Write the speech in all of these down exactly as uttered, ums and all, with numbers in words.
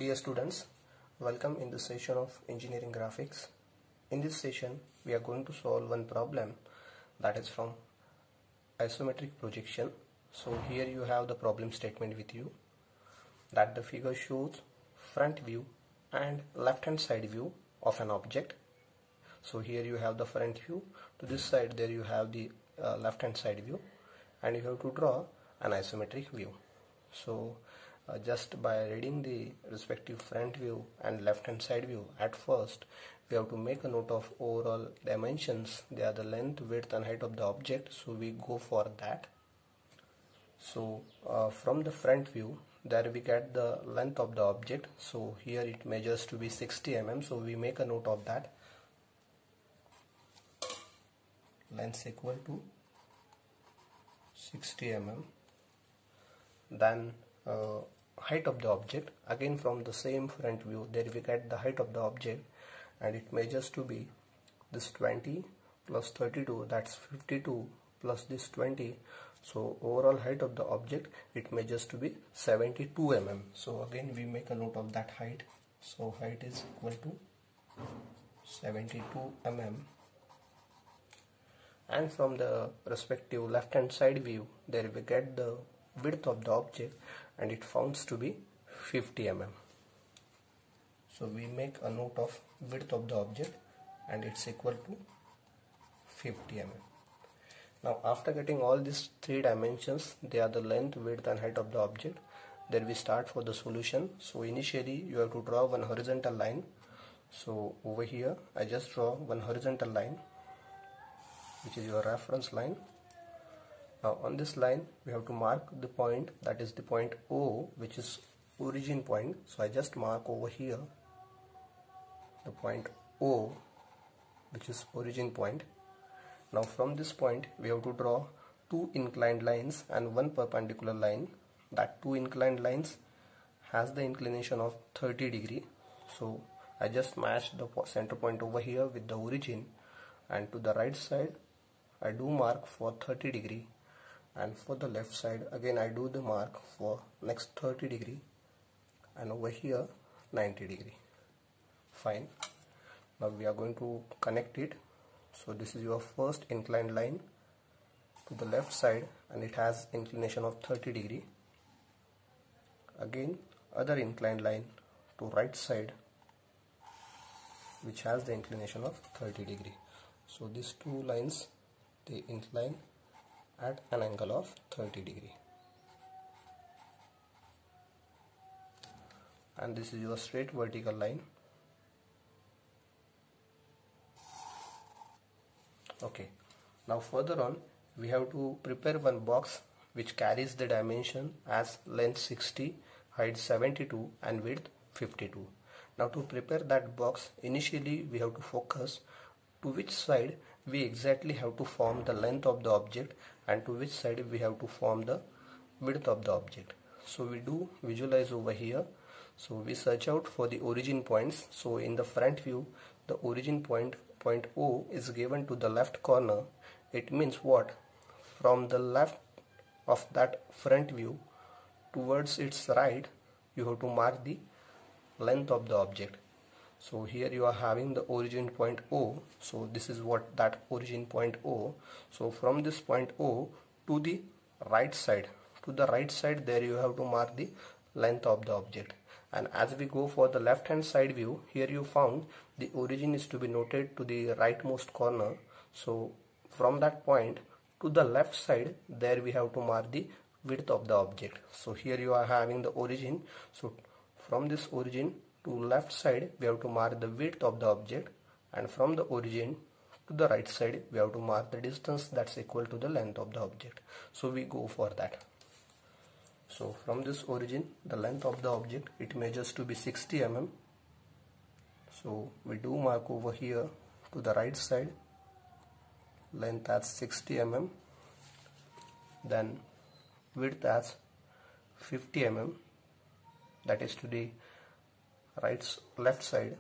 Dear students, welcome in this session of engineering graphics. In this session, we are going to solve one problem that is from isometric projection. So here you have the problem statement with you, that the figure shows front view and left hand side view of an object. So here you have the front view, to this side there you have the uh, left hand side view, and you have to draw an isometric view. So uh, just by reading the respective front view and left hand side view, at first we have to make a note of overall dimensions. They are the length, width and height of the object, so we go for that. So uh, from the front view, there we get the length of the object. So here it measures to be sixty millimeters, so we make a note of that. Length equal to sixty millimeters. Then uh, height of the object, again from the same front view, there we get the height of the object, and it measures to be this twenty plus thirty-two, that's fifty-two, plus this twenty. So overall height of the object, it measures to be seventy-two millimeters. So again we make a note of that height. So height is equal to seventy-two millimeters. And from the respective left hand side view, there we get the width of the object, and it founds to be fifty millimeters. So we make a note of width of the object, and it's equal to fifty millimeters. Now after getting all these three dimensions, they are the length, width and height of the object, then we start for the solution. So initially you have to draw one horizontal line. So over here I just draw one horizontal line, which is your reference line. Now on this line we have to mark the point, that is the point O, which is origin point. So I just mark over here the point O, which is origin point. Now from this point we have to draw two inclined lines and one perpendicular line. That two inclined lines has the inclination of thirty degree. So I just match the center point over here with the origin, and to the right side I do mark for thirty degree, and for the left side again I do the mark for next thirty degree, and over here ninety degree. Fine. Now we are going to connect it. So this is your first inclined line to the left side, and it has inclination of thirty degree. Again other inclined line to right side, which has the inclination of thirty degree. So these two lines, they incline at an angle of thirty degree. And this is your straight vertical line. Okay, now further on we have to prepare one box which carries the dimension as length sixty, height seventy-two and width fifty-two. Now to prepare that box, initially we have to focus to which side we exactly have to form the length of the object, and to which side we have to form the width of the object. So we do visualize over here. So we search out for the origin points. So in the front view, the origin point, point O, is given to the left corner. It means what? From the left of that front view towards its right, you have to mark the length of the object. So here you are having the origin point O. So this is what that origin point O. So from this point O to the right side, to the right side there you have to mark the length of the object. And as we go for the left hand side view, here you found the origin is to be noted to the rightmost corner. So from that point to the left side, there we have to mark the width of the object. So here you are having the origin. So from this origin to left side we have to mark the width of the object, and from the origin to the right side we have to mark the distance that's equal to the length of the object. So we go for that. So from this origin, the length of the object, it measures to be sixty millimeters. So we do mark over here to the right side length as sixty millimeters, then width as fifty millimeters, that is to the right left side.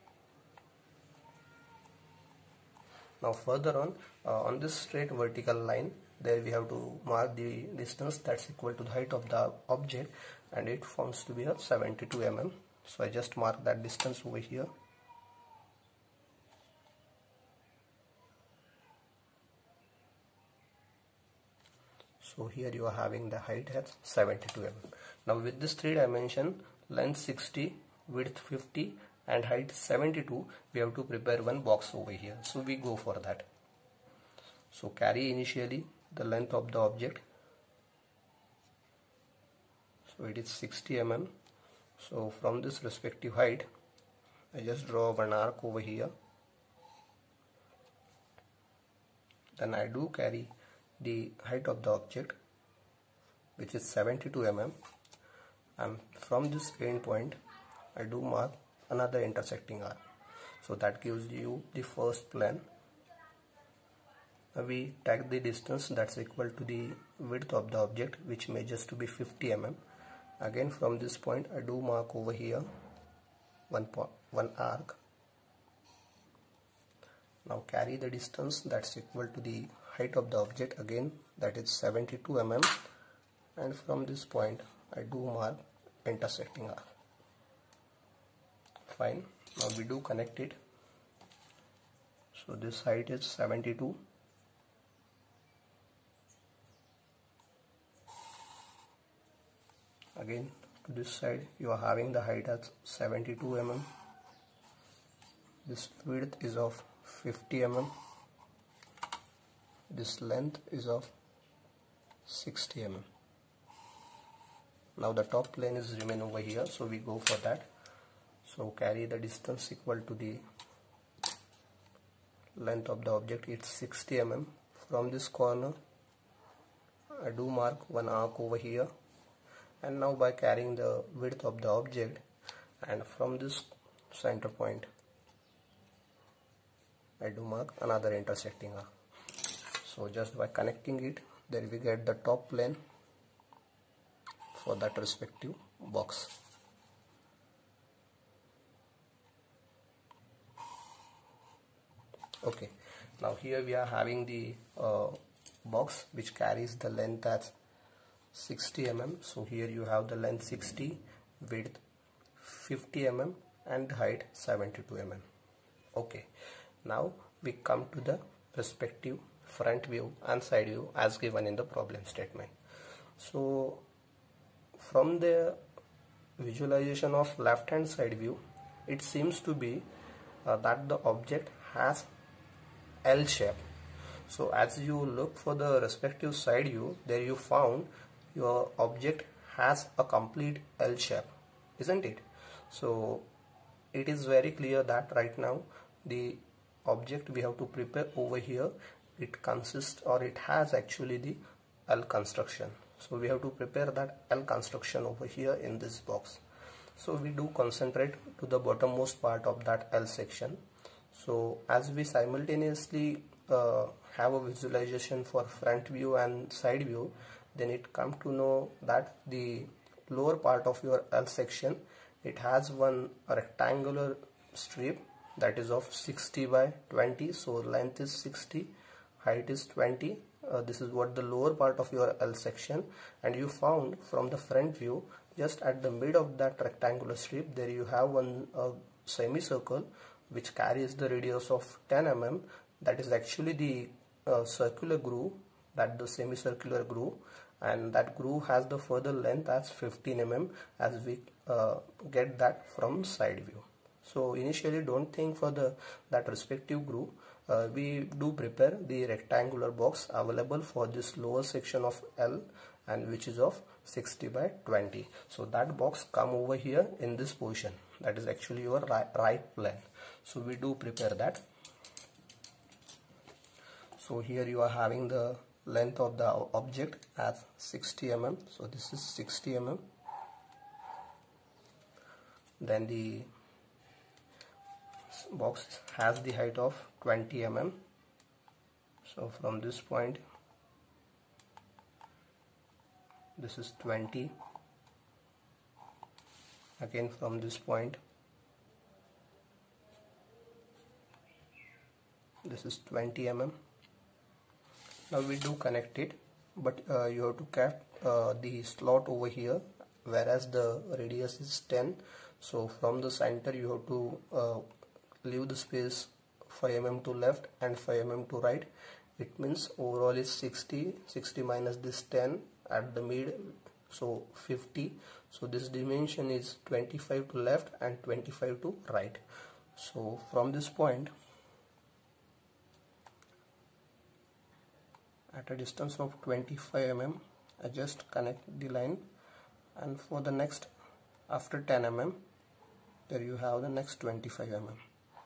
Now further on, uh, on this straight vertical line, there we have to mark the distance that's equal to the height of the object, and it forms to be a seventy-two millimeters. So I just mark that distance over here. So here you are having the height as seventy-two millimeters. Now with this three dimension, length sixty, width fifty and height seventy-two, we have to prepare one box over here. So we go for that. So carry initially the length of the object. So it is sixty millimeters. So from this respective height, I just draw one arc over here. Then I do carry the height of the object, which is seventy-two millimeters, and from this end point I do mark another intersecting arc. So that gives you the first plane. Now we take the distance that's equal to the width of the object, which measures to be fifty millimeters. Again from this point I do mark over here one, one arc. Now carry the distance that's equal to the height of the object, again that is seventy-two millimeters, and from this point I do mark intersecting arc. Fine. Now we do connect it. So this height is seventy-two. Again to this side you are having the height as seventy-two millimeters. This width is of fifty millimeters. This length is of sixty millimeters. Now the top plane is remain over here, so we go for that. So carry the distance equal to the length of the object, it's sixty millimeters. From this corner I do mark one arc over here, and now by carrying the width of the object, and from this center point I do mark another intersecting arc. So just by connecting it, there we get the top plane for that respective box. Okay, now here we are having the uh, box which carries the length as sixty millimeters. So here you have the length sixty, width fifty millimeters and height seventy-two millimeters. Okay, now we come to the respective front view and side view as given in the problem statement. So from the visualization of left hand side view, it seems to be uh, that the object has L shape. So as you look for the respective side view, there you found your object has a complete L shape, isn't it? So it is very clear that right now the object we have to prepare over here, it consists or it has actually the L construction. So we have to prepare that L construction over here in this box. So we do concentrate to the bottommost part of that L section. So as we simultaneously uh, have a visualization for front view and side view, then it come to know that the lower part of your L section, it has one rectangular strip that is of sixty by twenty. So length is sixty, height is twenty. Uh, this is what the lower part of your L section, and you found from the front view, just at the mid of that rectangular strip, there you have one uh, semicircle which carries the radius of ten millimeters. That is actually the uh, circular groove, that the semicircular groove, and that groove has the further length as fifteen millimeters, as we uh, get that from side view. So initially don't think for the that respective groove. Uh, we do prepare the rectangular box available for this lower section of L, and which is of sixty by twenty. So that box come over here in this position, that is actually your right, right plane. So we do prepare that. So here you are having the length of the object as sixty millimeters. So this is sixty millimeters. Then the box has the height of twenty millimeters. So from this point, this is twenty. Again from this point, this is twenty millimeters. Now we do connect it, but uh, you have to cap uh, the slot over here whereas the radius is ten. So from the center you have to uh, leave the space five millimeters to left and five millimeters to right. It means overall is sixty. sixty minus this ten at the mid, so fifty. So this dimension is twenty-five to left and twenty-five to right. So from this point, at a distance of twenty-five millimeters, I just connect the line, and for the next, after ten millimeters, there you have the next twenty-five millimeters.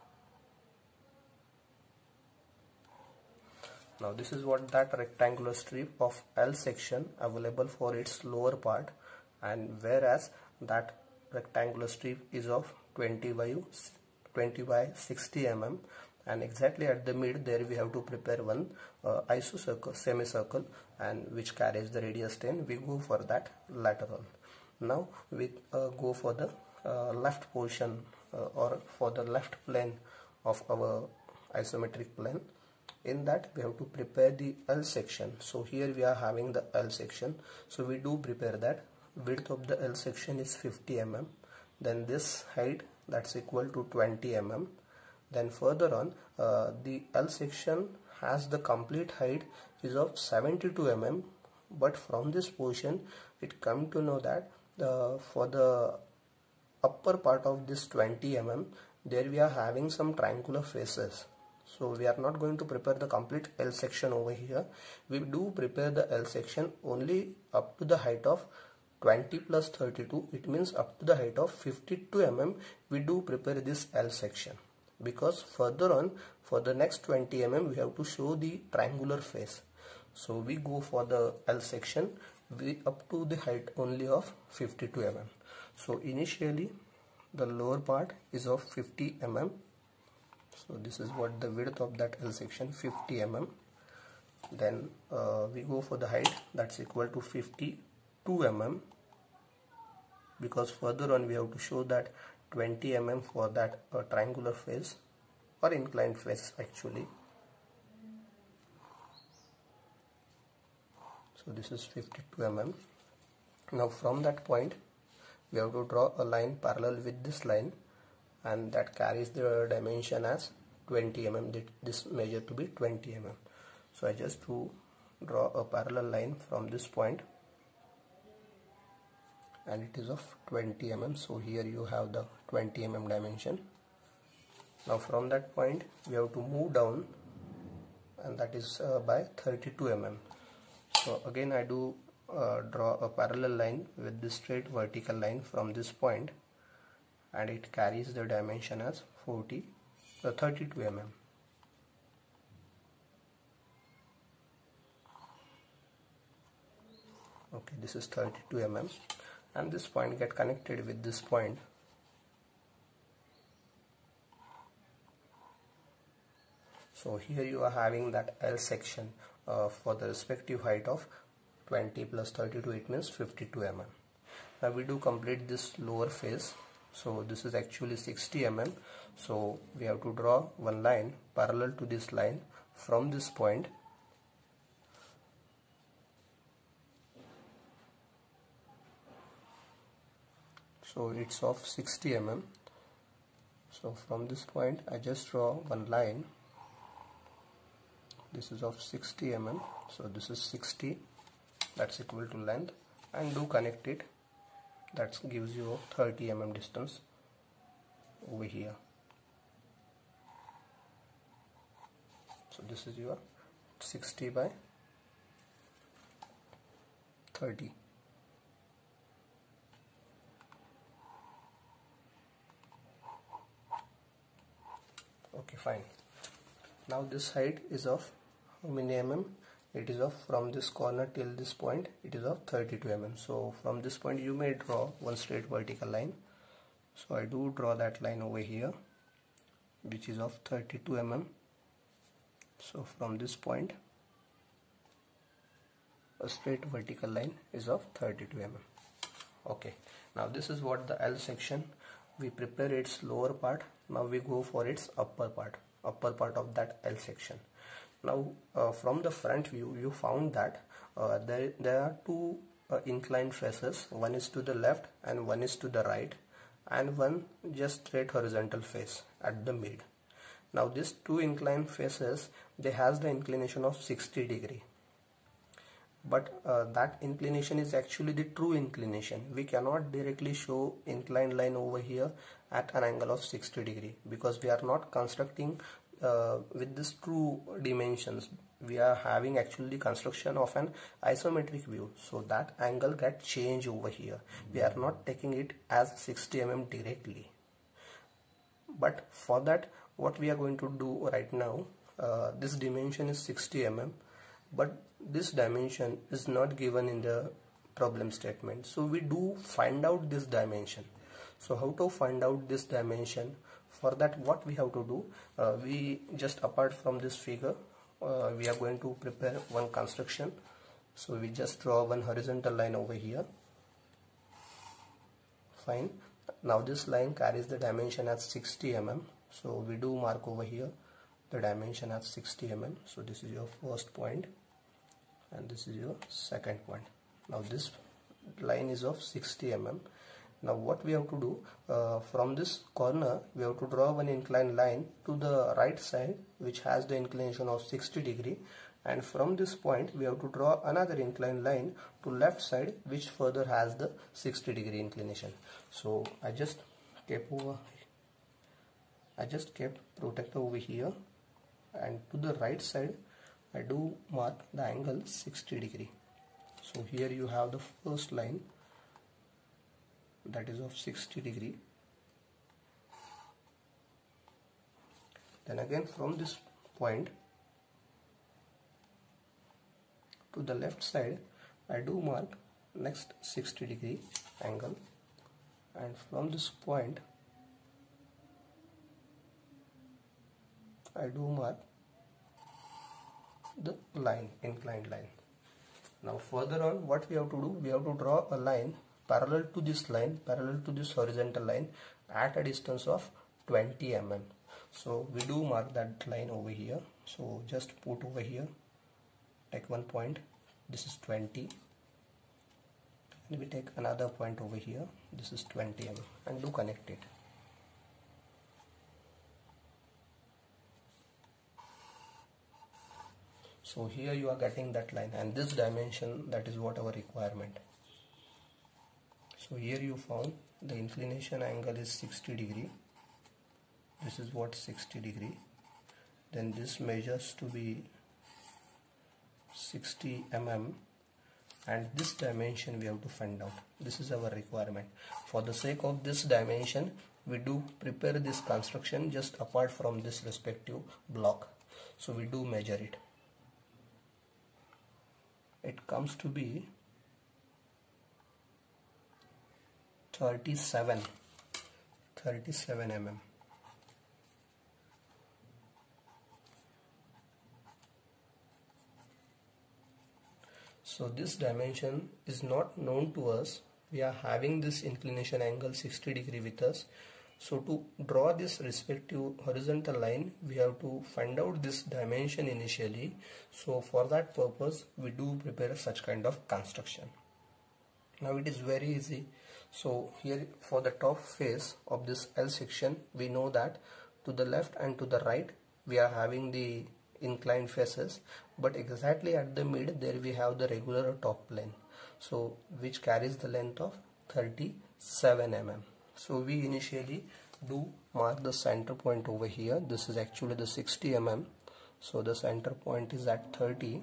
Now this is what that rectangular strip of L section available for its lower part, and whereas that rectangular strip is of twenty by sixty millimeters, and exactly at the mid there we have to prepare one uh, isocircle, semicircle, and which carries the radius ten. We go for that later on. Now we uh, go for the uh, left portion uh, or for the left plane of our isometric plane. In that we have to prepare the L section. So here we are having the L section, so we do prepare that. Width of the L section is fifty millimeters, then this height, that's equal to twenty millimeters. Then further on, uh, the L section has the complete height is of seventy-two millimeters, but from this portion it come to know that uh, for the upper part of this twenty millimeters, there we are having some triangular faces. So we are not going to prepare the complete L section over here. We do prepare the L section only up to the height of twenty plus thirty-two. It means up to the height of fifty-two millimeters. We do prepare this L section, because further on for the next twenty millimeters we have to show the triangular face. So we go for the L section we up to the height only of fifty-two millimeters. So initially the lower part is of fifty millimeters. So this is what the width of that L section, fifty millimeters. Then uh, we go for the height, that's equal to fifty-two millimeters, because further on we have to show that twenty millimeters for that uh, triangular face or inclined face actually. So this is fifty-two millimeters. Now from that point we have to draw a line parallel with this line, and that carries the dimension as twenty millimeters. This measure to be twenty millimeters. So I just do draw a parallel line from this point, and it is of twenty millimeters. So here you have the twenty millimeter dimension. Now from that point we have to move down, and that is uh, by thirty-two millimeters. So again I do uh, draw a parallel line with this straight vertical line from this point, and it carries the dimension as forty, uh, thirty-two millimeters. Okay, this is thirty-two millimeters, and this point get connected with this point. So here you are having that L section uh, for the respective height of twenty plus thirty-two, it means fifty-two millimeters. Now we do complete this lower face. So this is actually sixty millimeters. So we have to draw one line parallel to this line from this point. So it's of sixty millimeters. So from this point I just draw one line. This is of sixty millimeters. So this is sixty. That's equal to length, and do connect it. That gives you a thirty millimeter distance over here. So this is your sixty by thirty. Okay, fine. Now this height is of how many mm? It is of from this corner till this point, it is of thirty-two millimeters. So from this point you may draw one straight vertical line. So I do draw that line over here, which is of thirty-two millimeters. So from this point a straight vertical line is of thirty-two millimeters. Okay, now this is what the L section. We prepare its lower part. Now we go for its upper part, upper part of that L section. Now uh, from the front view you found that uh, there, there are two uh, inclined faces. One is to the left and one is to the right, and one just straight horizontal face at the mid. Now these two inclined faces, they has the inclination of sixty degree, but uh, that inclination is actually the true inclination. We cannot directly show inclined line over here at an angle of sixty degree because we are not constructing uh, with this true dimensions. We are having actually construction of an isometric view, so that angle get changed over here. We are not taking it as sixty millimeters directly. But for that, what we are going to do right now, uh, this dimension is sixty millimeters, but this dimension is not given in the problem statement. So we do find out this dimension. So how to find out this dimension? For that, what we have to do, uh, we just apart from this figure, uh, we are going to prepare one construction. So we just draw one horizontal line over here. Fine. Now this line carries the dimension as sixty millimeters. So we do mark over here the dimension as sixty millimeters. So this is your first point and this is your second point. Now this line is of sixty millimeters. Now what we have to do, uh, from this corner we have to draw one inclined line to the right side which has the inclination of sixty degree, and from this point we have to draw another inclined line to left side which further has the sixty degree inclination. So I just kept over I just kept protector over here, and to the right side I do mark the angle sixty degree. So here you have the first line that is of sixty degree. Then again from this point to the left side I do mark next sixty degree angle, and from this point I do mark the line, inclined line. Now further on, what we have to do, we have to draw a line parallel to this line, parallel to this horizontal line at a distance of twenty millimeters. So we do mark that line over here. So just put over here, take one point, this is twenty, and we take another point over here, this is twenty millimeters, and do connect it. So here you are getting that line, and this dimension, that is what our requirement. So here you found the inclination angle is sixty degree. This is what sixty degree. Then this measures to be sixty millimeters, and this dimension we have to find out. This is our requirement. For the sake of this dimension, we do prepare this construction just apart from this respective block. So we do measure it. It comes to be thirty-seven millimeters. So this dimension is not known to us. We are having this inclination angle sixty degree with us. So to draw this respective horizontal line, we have to find out this dimension initially. So for that purpose, we do prepare such kind of construction. Now it is very easy. So here for the top face of this L section, we know that to the left and to the right, we are having the inclined faces, but exactly at the mid there we have the regular top plane, so which carries the length of thirty-seven millimeters. So we initially do mark the center point over here. This is actually the sixty millimeters, so the center point is at thirty.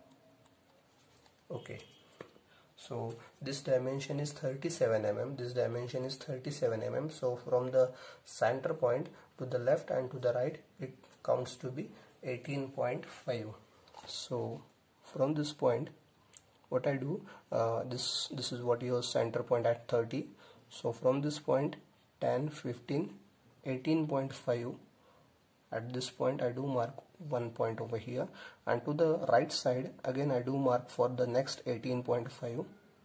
Okay, so this dimension is thirty-seven millimeters, this dimension is thirty-seven millimeters. So from the center point to the left and to the right, it counts to be eighteen point five. So from this point, what I do, uh, this this is what your center point at thirty. So from this point, ten, fifteen, eighteen point five, at this point I do mark one point over here, and to the right side again I do mark for the next eighteen point five.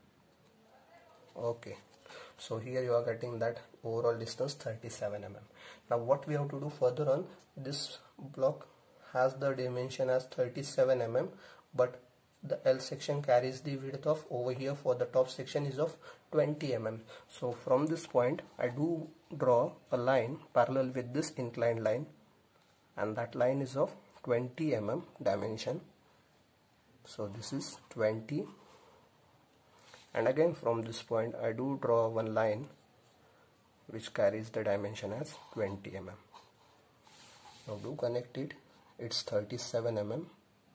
Okay, so here you are getting that overall distance thirty-seven millimeters. Now what we have to do further on, this block has the dimension as thirty-seven millimeters, but the L section carries the width of, over here for the top section, is of twenty millimeters. So from this point I do draw a line parallel with this inclined line, and that line is of twenty millimeters dimension. So this is twenty, and again from this point I do draw one line which carries the dimension as twenty millimeters. Now do connect it, it's thirty-seven millimeters.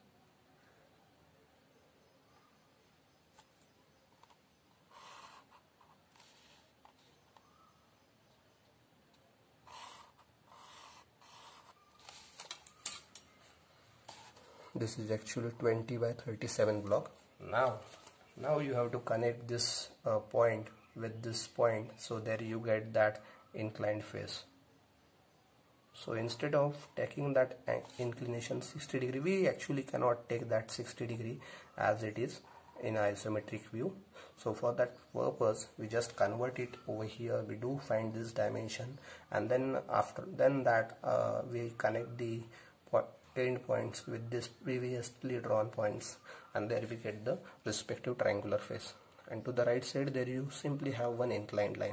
This is actually twenty by thirty-seven block. Now, now you have to connect this uh, point with this point, so there you get that inclined face. So instead of taking that inclination sixty degree, we actually cannot take that sixty degree as it is in isometric view. So for that purpose we just convert it over here. We do find this dimension, and then after then that uh, we connect the end points with this previously drawn points, and there we get the respective triangular face. And to the right side there you simply have one inclined line.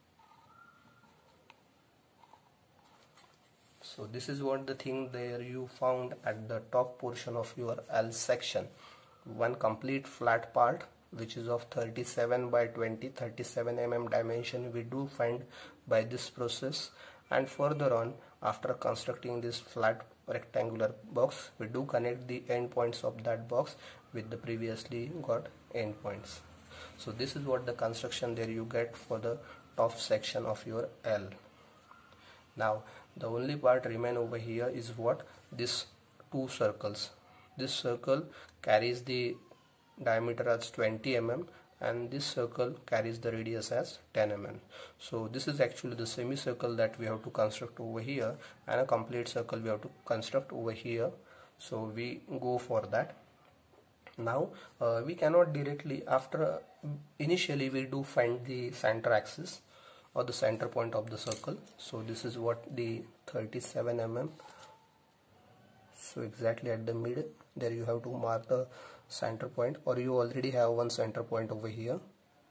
So this is what the thing there you found at the top portion of your L section. One complete flat part which is of thirty-seven by twenty, thirty-seven millimeters dimension we do find by this process. And further on, after constructing this flat rectangular box, we do connect the end points of that box with the previously got end points. So this is what the construction there you get for the top section of your L. Now the only part remain over here is what? This two circles. This circle carries the diameter as twenty millimeters, and this circle carries the radius as ten millimeters. So this is actually the semicircle that we have to construct over here, and a complete circle we have to construct over here. So we go for that. Now uh, we cannot directly, after uh, initially we do find the center axis or the center point of the circle. So this is what the thirty-seven millimeters. So exactly at the mid there you have to mark the center point, or you already have one center point over here.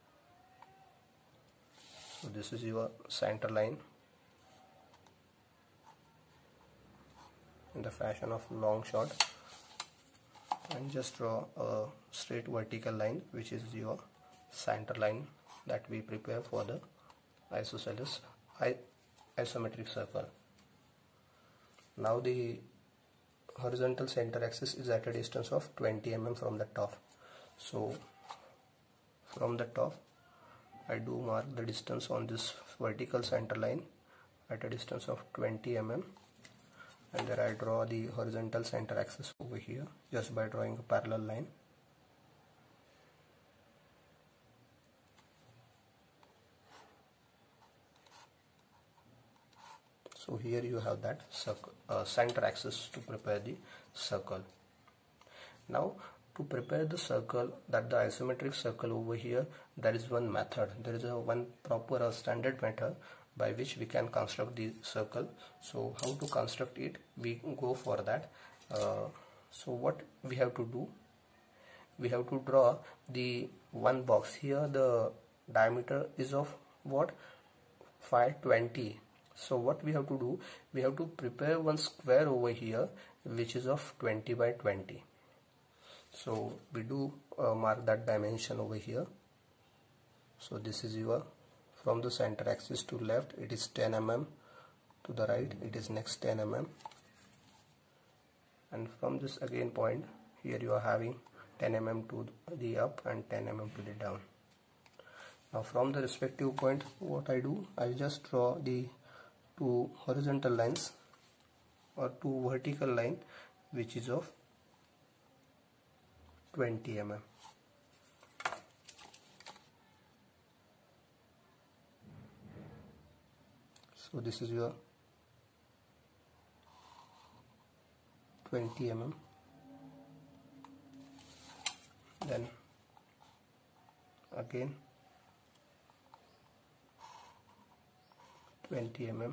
So this is your center line in the fashion of long shot, and just draw a straight vertical line which is your center line that we prepare for the isosceles isometric circle. Now the horizontal center axis is at a distance of twenty millimeters from the top. So from the top I do mark the distance on this vertical center line at a distance of twenty millimeters, and there I draw the horizontal center axis over here just by drawing a parallel line. So here you have that circle, uh, center axis to prepare the circle. Now to prepare the circle, that the isometric circle over here, there is one method. There is a one proper uh, standard method by which we can construct the circle. So how to construct it, we go for that. Uh, so what we have to do, we have to draw the one box. Here the diameter is of what? five twenty. So what we have to do, we have to prepare one square over here which is of twenty by twenty. So we do uh, mark that dimension over here. So this is your, from the center axis to left it is ten millimeters, to the right it is next ten millimeters, and from this again point here you are having ten millimeters to the up and ten millimeters to the down. Now from the respective point what I do, I just draw the two horizontal lines or two vertical line which is of twenty millimeters. So this is your twenty millimeters, then again twenty millimeters,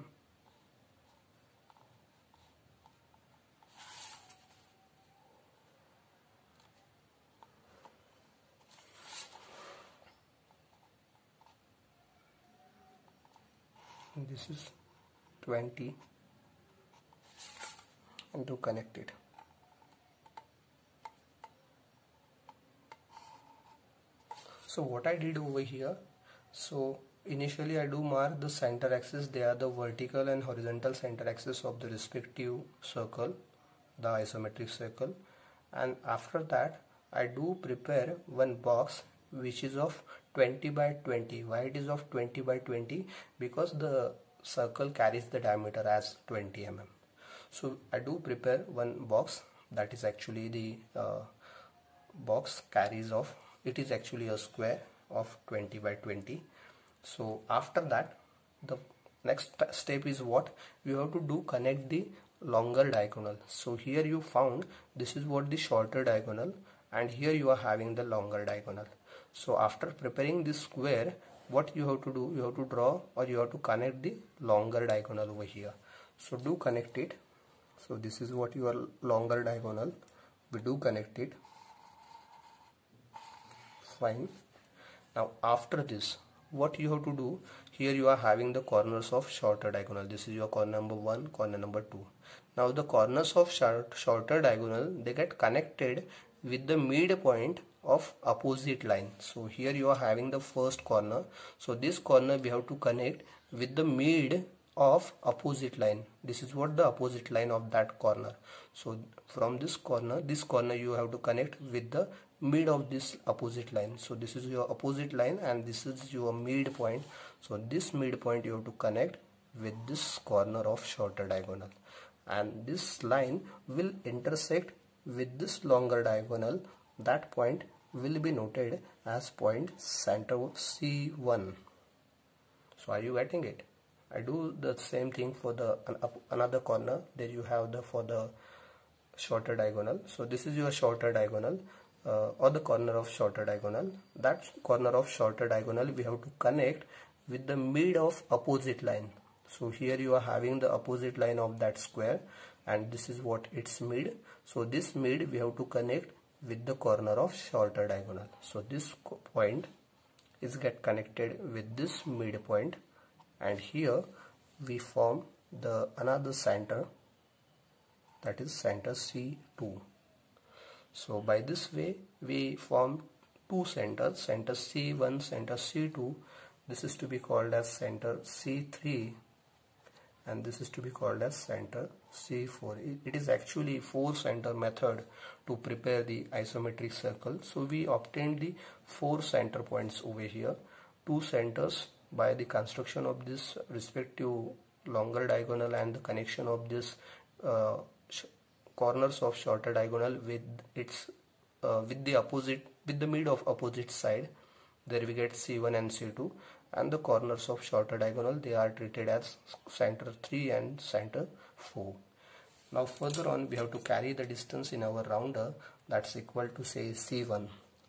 and this is twenty, and to connect it. So what I did over here, so initially I do mark the center axis. They are the vertical and horizontal center axis of the respective circle, the isometric circle, and after that I do prepare one box which is of twenty by twenty. Why it is of twenty by twenty? Because the circle carries the diameter as twenty millimeters. So I do prepare one box, that is actually the uh, box carries of, it is actually a square of twenty by twenty. So after that, the next step is what we have to do, connect the longer diagonal. So here you found this is what the shorter diagonal, and here you are having the longer diagonal. So after preparing this square, what you have to do, you have to draw or you have to connect the longer diagonal over here. So do connect it. So this is what your longer diagonal, we do connect it. Fine. Now after this, what you have to do, here you are having the corners of shorter diagonal. This is your corner number one, corner number two. Now the corners of short, shorter diagonal, they get connected with the midpoint of opposite line. So here you are having the first corner. So this corner we have to connect with the mid of opposite line. This is what the opposite line of that corner. So from this corner, this corner you have to connect with the mid of this opposite line. So this is your opposite line and this is your midpoint. So this midpoint you have to connect with this corner of shorter diagonal, and this line will intersect with this longer diagonal. That point will be noted as point center C one. So are you getting it? I do the same thing for the another corner. There you have the for the shorter diagonal. So this is your shorter diagonal uh, or the corner of shorter diagonal. That corner of shorter diagonal we have to connect with the mid of opposite line. So here you are having the opposite line of that square, and this is what its mid. So this mid we have to connect with the corner of shorter diagonal. So this point is get connected with this midpoint, and here we form the another center, that is center C two. So by this way we form two centers, center C one, center C two. This is to be called as center C three, and this is to be called as center C four. It is actually four center method to prepare the isometric circle. So we obtained the four center points over here, two centers by the construction of this respective longer diagonal and the connection of this uh, corners of shorter diagonal with its uh, with the opposite with the mid of opposite side. There we get C one and C two, and the corners of shorter diagonal, they are treated as center three and center four. Now further on we have to carry the distance in our rounder, that's equal to say C one.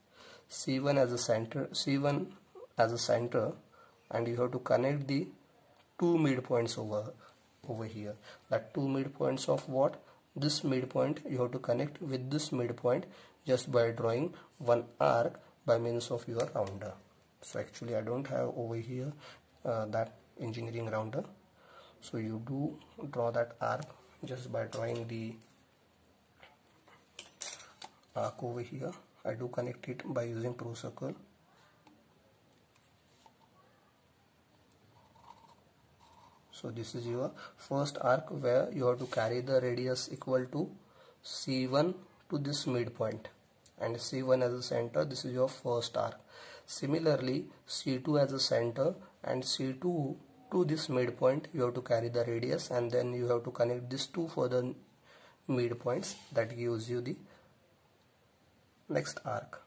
C one as a center, C one as a center, and you have to connect the two midpoints over over here. That two midpoints of what? This midpoint you have to connect with this midpoint just by drawing one arc by means of your rounder. So actually I don't have over here uh, that engineering rounder. So you do draw that arc just by drawing the arc over here. I do connect it by using ProCircle. So this is your first arc where you have to carry the radius equal to C one to this midpoint, and C one as a center. This is your first arc. Similarly, C two as a center and C two to this midpoint, you have to carry the radius, and then you have to connect these two further midpoints. That gives you the next arc.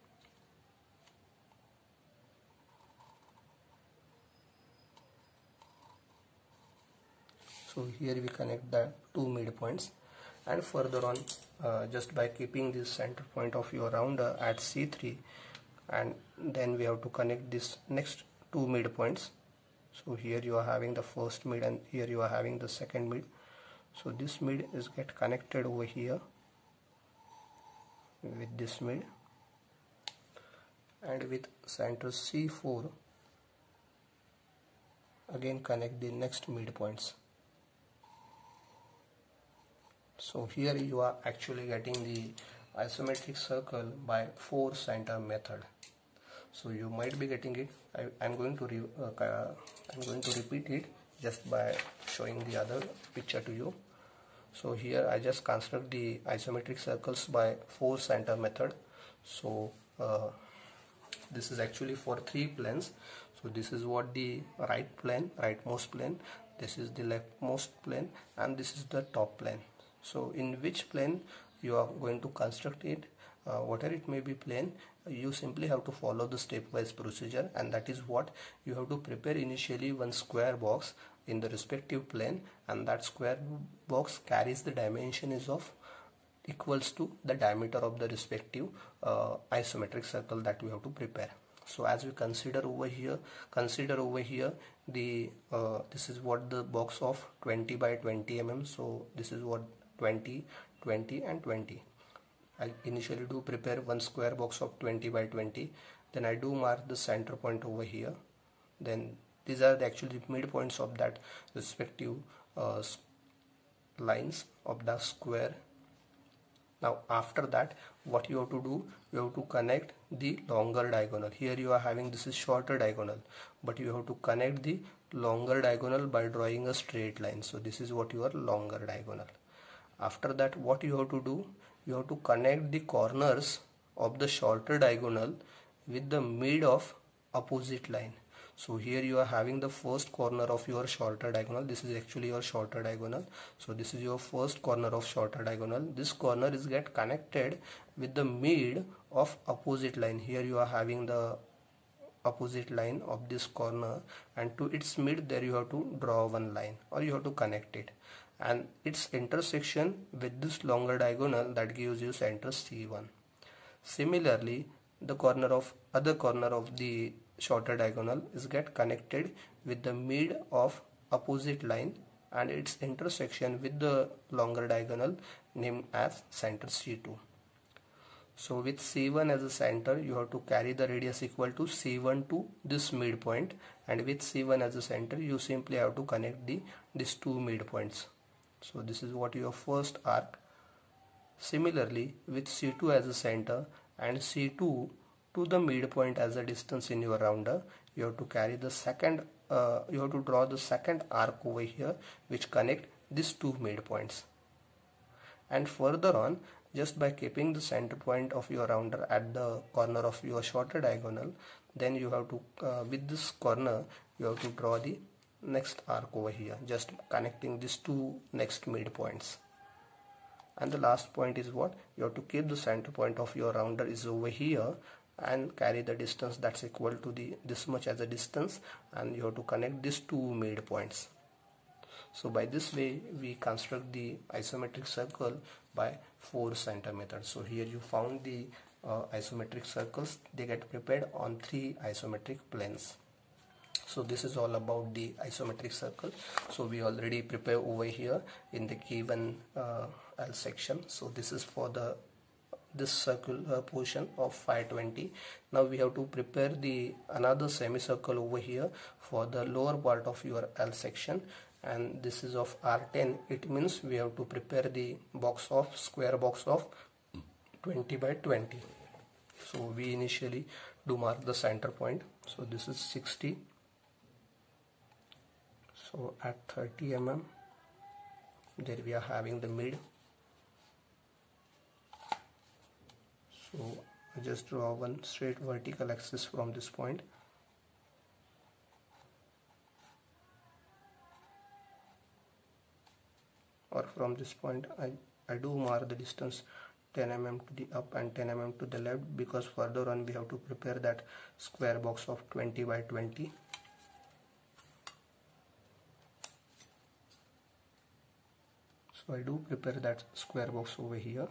So here we connect the two midpoints, and further on uh, just by keeping this center point of your rounder at C three, and then we have to connect this next two midpoints. So here you are having the first mid and here you are having the second mid. So this mid is get connected over here with this mid, and with center C four again connect the next midpoints. So here you are actually getting the isometric circle by four center method. So you might be getting it. I, I'm going to re, uh, I'm going to repeat it just by showing the other picture to you. So here I just construct the isometric circles by four center method. So uh, this is actually for three planes. So this is what the right plane, rightmost plane, this is the leftmost plane, and this is the top plane. So in which plane you are going to construct it, uh, whatever it may be plane, you simply have to follow the stepwise procedure, and that is what you have to prepare initially one square box in the respective plane, and that square box carries the dimensions of equals to the diameter of the respective uh, isometric circle that we have to prepare. So as we consider over here, consider over here the uh, this is what the box of twenty by twenty millimeters. So this is what twenty, twenty and twenty. I initially do prepare one square box of twenty by twenty. Then I do mark the center point over here. Then these are the actually midpoints of that respective uh, lines of the square. Now after that, what you have to do, you have to connect the longer diagonal. Here you are having this is shorter diagonal, but you have to connect the longer diagonal by drawing a straight line. So this is what your longer diagonal. After that, what you have to do, you have to connect the corners of the shorter diagonal with the mid of opposite line. So here you are having the first corner of your shorter diagonal. This is actually your shorter diagonal. So this is your first corner of shorter diagonal. This corner is get connected with the mid of opposite line. Here you are having the opposite line of this corner, and to its mid there you have to draw one line, or you have to connect it, and its intersection with this longer diagonal, that gives you center C one. Similarly, the corner of other corner of the shorter diagonal is get connected with the mid of opposite line and its intersection with the longer diagonal named as center C two. So with C one as a center, you have to carry the radius equal to C one to this midpoint, and with C one as a center, you simply have to connect the these two midpoints. So this is what your first arc. Similarly, with C two as a center and C two to the midpoint as a distance in your rounder, you have to carry the second uh, you have to draw the second arc over here, which connect these two midpoints. And further on, just by keeping the center point of your rounder at the corner of your shorter diagonal, then you have to uh, with this corner you have to draw the next arc over here, just connecting these two next midpoints. And the last point is what you have to keep the center point of your rounder is over here and carry the distance that's equal to the this much as a distance, and you have to connect these two midpoints. So by this way we construct the isometric circle by four center method. So here you found the uh, isometric circles. They get prepared on three isometric planes. So this is all about the isometric circle. So we already prepare over here in the given uh, L section. So this is for the this circle uh, portion of five twenty. Now we have to prepare the another semicircle over here for the lower part of your L section, and this is of R ten. It means we have to prepare the box of square box of twenty by twenty. So we initially do mark the center point. So this is sixty. So at thirty millimeters, there we are having the mid. So I just draw one straight vertical axis from this point. Or from this point, I, I do mark the distance ten millimeters to the up and ten millimeters to the left, because further on we have to prepare that square box of twenty by twenty. So I do prepare that square box over here.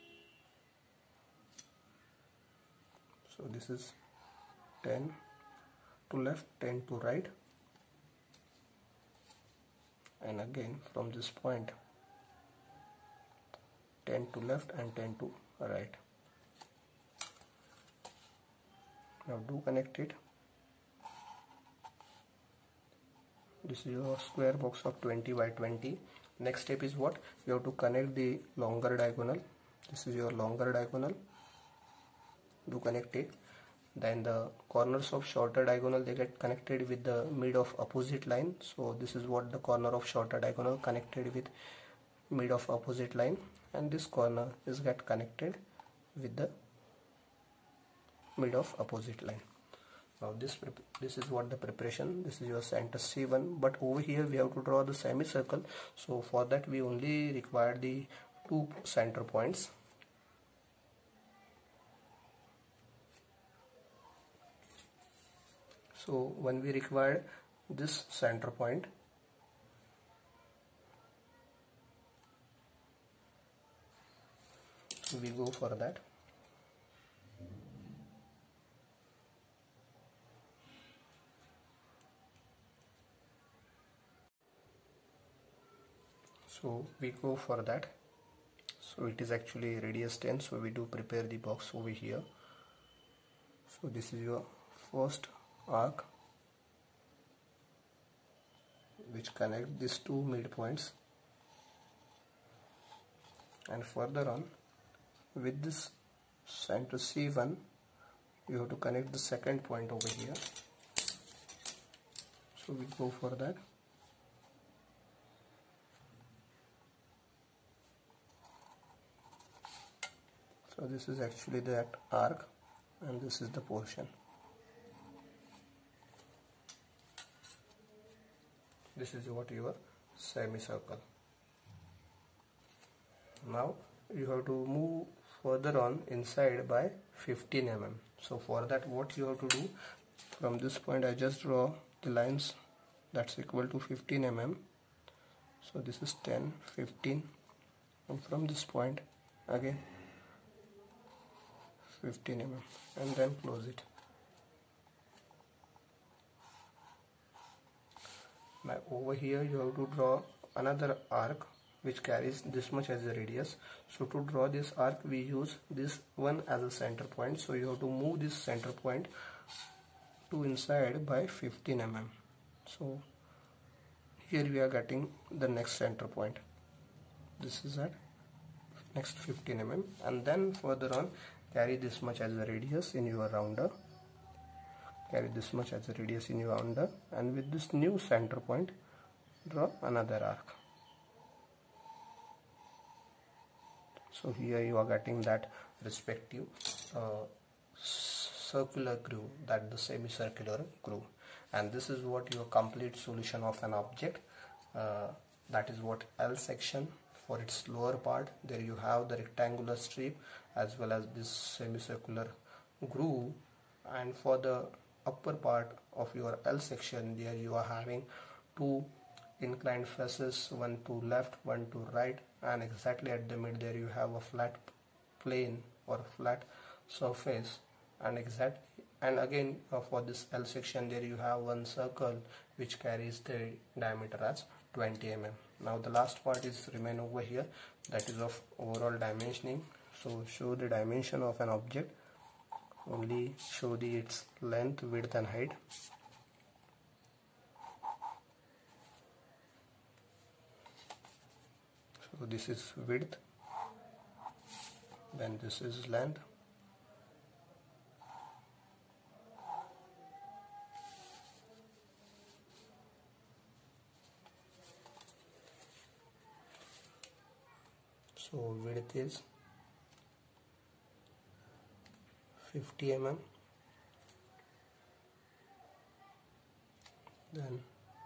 So this is ten to left, ten to right, and again from this point ten to left and ten to right. Now do connect it. this is your square box of twenty by twenty. Next step is what? You have to connect the longer diagonal. This is your longer diagonal. Do connect it. Then the corners of shorter diagonal, they get connected with the mid of opposite line. So this is what the corner of shorter diagonal connected with mid of opposite line, and this corner is get connected with the mid of opposite line. Now this this is what the preparation. This is your center C one, but over here we have to draw the semicircle. So for that we only require the two center points. So when we require this center point, we go for that. So we go for that. So it is actually radius ten, so we do prepare the box over here. So this is your first arc which connect these two midpoints, and further on with this center C one you have to connect the second point over here. So we go for that. So this is actually that arc, and this is the portion. This is what your semicircle. Now you have to move further on inside by fifteen millimeters. So for that, what you have to do, from this point I just draw the lines that's equal to fifteen millimeters. So this is ten, fifteen, and from this point again fifteen millimeters, and then close it. Now over here you have to draw another arc which carries this much as a radius. So to draw this arc we use this one as a center point. So you have to move this center point to inside by fifteen millimeters. So here we are getting the next center point. This is at next fifteen millimeters, and then further on carry this much as a radius in your rounder. Carry this much as a radius in your rounder, and with this new center point draw another arc. So here you are getting that respective uh, circular groove, that the semicircular groove, and this is what your complete solution of an object. Uh, that is what L section. For its lower part, there you have the rectangular strip as well as this semicircular groove, and for the upper part of your L section, there you are having two inclined faces, one to left, one to right, and exactly at the mid there you have a flat plane or flat surface, and exact and again uh, for this L section there you have one circle which carries the diameter as twenty millimeters. Now the last part is remain over here, that is of overall dimensioning. So show the dimension of an object, only show the its length, width and height. So this is width, then this is length, so width is fifty millimeters, then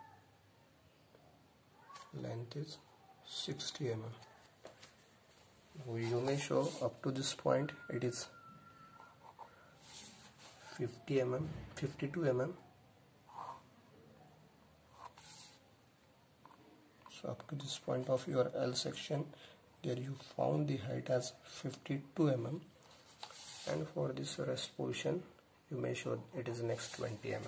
length is sixty millimeters. You may show up to this point it is fifty millimeters, fifty-two millimeters. So up to this point of your L section, there you found the height as fifty-two millimeters, and for this rest portion you may show it is next twenty millimeters.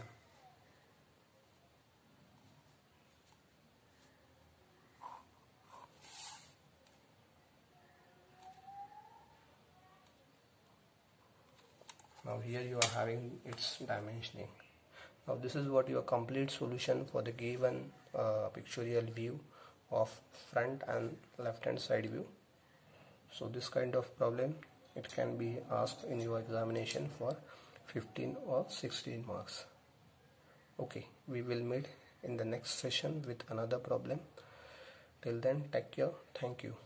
Now here you are having its dimensioning. Now this is what your complete solution for the given uh, pictorial view of front and left hand side view. So this kind of problem, it can be asked in your examination for fifteen or sixteen marks. Okay, we will meet in the next session with another problem. Till then, take care. Thank you.